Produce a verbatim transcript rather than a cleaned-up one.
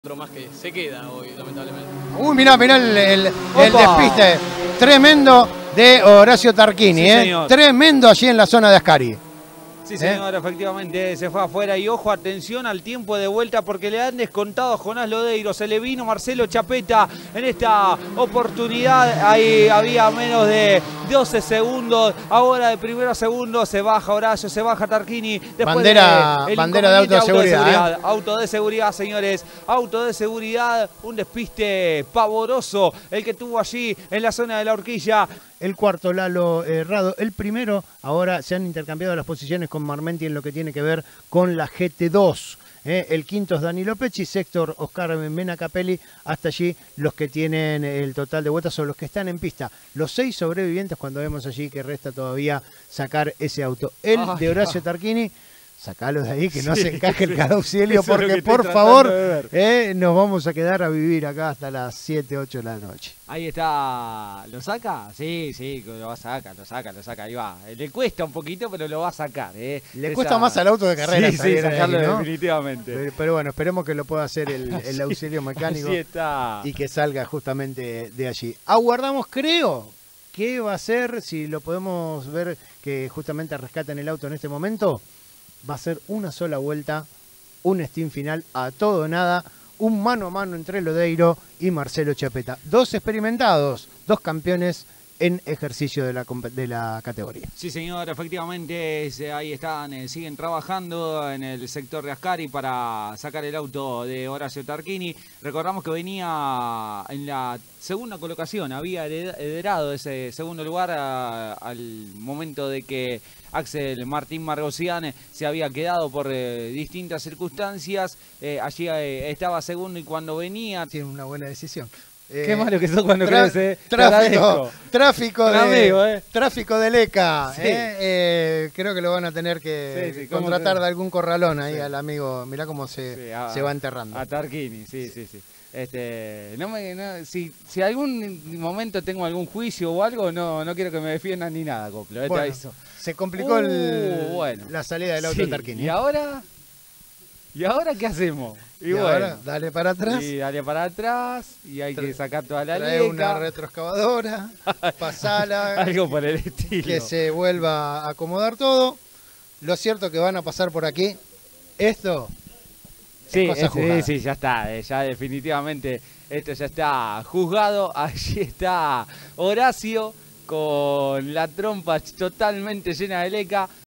Otro más que se queda hoy, lamentablemente. Uy, mirá, mirá el, el, el despiste tremendo de Horacio Tarquini, Sí, ¿eh? señor. Tremendo allí en la zona de Ascari. Sí, señor, ¿Eh? efectivamente se fue afuera y ojo, atención al tiempo de vuelta porque le han descontado a Jonás Lodeiro, se le vino Marcelo Chapeta en esta oportunidad, ahí había menos de doce segundos, ahora de primero a segundo se baja Horacio, se baja Tarquini, después bandera de, bandera de auto de seguridad, auto de seguridad, ¿eh? auto de seguridad, señores, auto de seguridad, un despiste pavoroso el que tuvo allí en la zona de la horquilla. El cuarto, Lalo Errado. El primero, ahora se han intercambiado las posiciones con Marmenti en lo que tiene que ver con la G T dos. ¿eh? El quinto es Danilo Pecci, sector Oscar Mena Capelli. Hasta allí los que tienen el total de vueltas son los que están en pista. Los seis sobrevivientes cuando vemos allí que resta todavía sacar ese auto. El Ay, de Horacio Tarquini. Sacalo de ahí, que no sí, se encaje sí. el carausilio, Eso es lo porque que estoy por favor tratando de ver. eh, nos vamos a quedar a vivir acá hasta las siete, ocho de la noche. Ahí está, ¿lo saca? Sí, sí, lo va a sacar, lo saca, lo saca, ahí va. Le cuesta un poquito, pero lo va a sacar. ¿eh? Le Esa... cuesta más al auto de carrera sí, salir sí, de sacarlo ahí, ¿no? definitivamente. Pero, pero bueno, esperemos que lo pueda hacer el, el auxilio mecánico Así está. y que salga justamente de allí. Aguardamos, creo, qué va a ser, si lo podemos ver que justamente rescatan el auto en este momento. Va a ser una sola vuelta, un steam final a todo o nada, un mano a mano entre Lodeiro y Marcelo Chapeta. Dos experimentados, dos campeones en ejercicio de la, de la categoría. Sí, señor, efectivamente, es, ahí están, eh, siguen trabajando en el sector de Ascari para sacar el auto de Horacio Tarquini. Recordamos que venía en la segunda colocación, había heredado ese segundo lugar a, al momento de que Axel Martín Margosian se había quedado por eh, distintas circunstancias. Eh, allí eh, estaba segundo y cuando venía... Tiene una buena decisión. Qué eh, malo que sos cuando tra crees, eh. Tráfico, tráfico de, amigo, eh. tráfico de Leca. Sí. Eh, eh, creo que lo van a tener que sí, sí, contratar de algún corralón ahí sí. al amigo. Mirá cómo se, sí, a, se va enterrando. A Tarquini, sí, sí, sí. Este, no me, no, si, si algún momento tengo algún juicio o algo, no, no quiero que me defiendan ni nada, Coplo. Bueno, eso. Se complicó uh, el, bueno. la salida del auto sí. de Tarquini. ¿Y ahora? ¿Y ahora qué hacemos? Y, y bueno, ahora, dale para atrás. Y dale para atrás y hay que sacar toda la trae leca. una retroexcavadora, pasala. Algo por el estilo. Que se vuelva a acomodar todo. Lo cierto que van a pasar por aquí. Esto sí, es cosa sí, sí, ya está. Eh, ya definitivamente esto ya está juzgado. Allí está Horacio con la trompa totalmente llena de leca.